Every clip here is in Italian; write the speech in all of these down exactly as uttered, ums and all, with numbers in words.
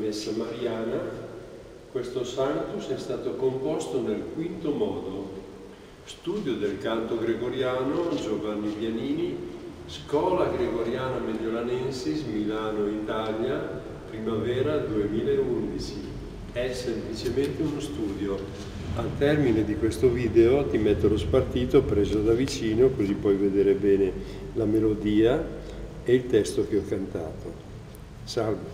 messa mariana. Questo Sanctus è stato composto nel quinto modo. Studio del canto gregoriano, Giovanni Vianini, Scola Gregoriana Mediolanensis, Milano, Italia, primavera duemilaundici. È semplicemente uno studio. Al termine di questo video ti metto lo spartito preso da vicino, così puoi vedere bene la melodia e il testo che ho cantato. Salve.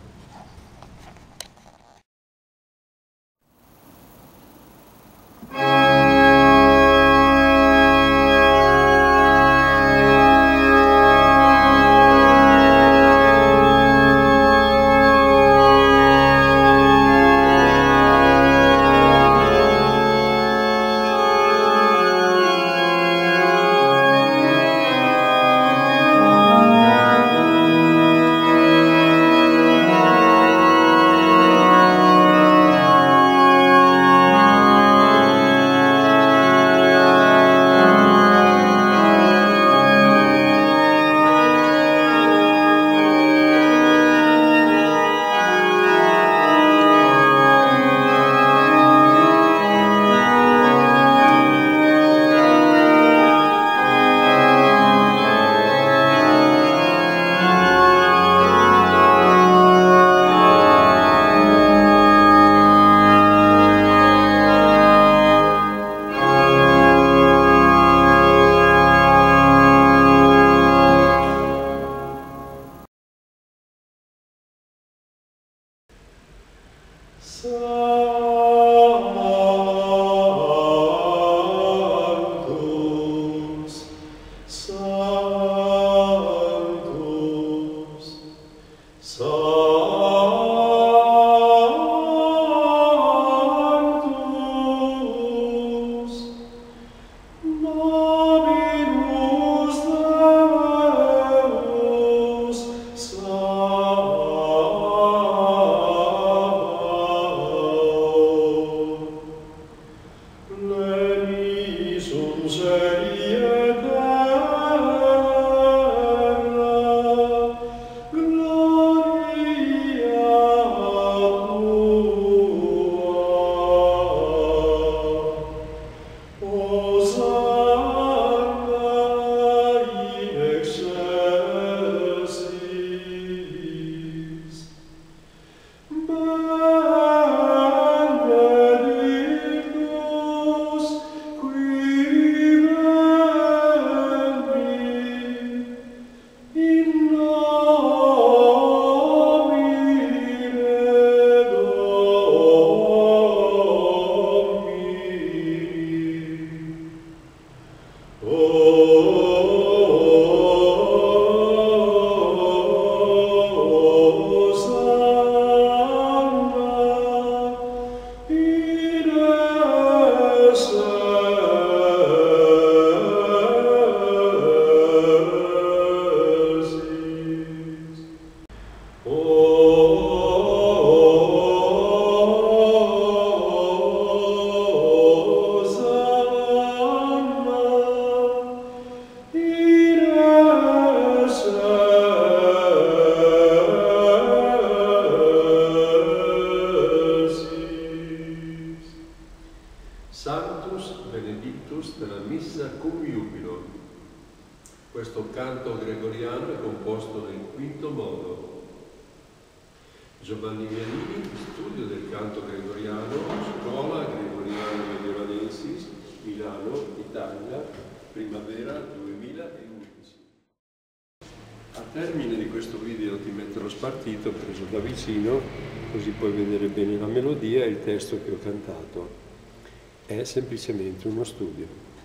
Sanctus Benedictus della Missa cum Iubilo. Questo canto gregoriano è composto nel quinto modo. Giovanni Vianini, Studio del canto gregoriano, Scola Gregoriana Mediolanensis, Milano, Italia, primavera duemilaundici. Al termine di questo video ti metto lo spartito preso da vicino, così puoi vedere bene la melodia e il testo che ho cantato. È semplicemente uno studio.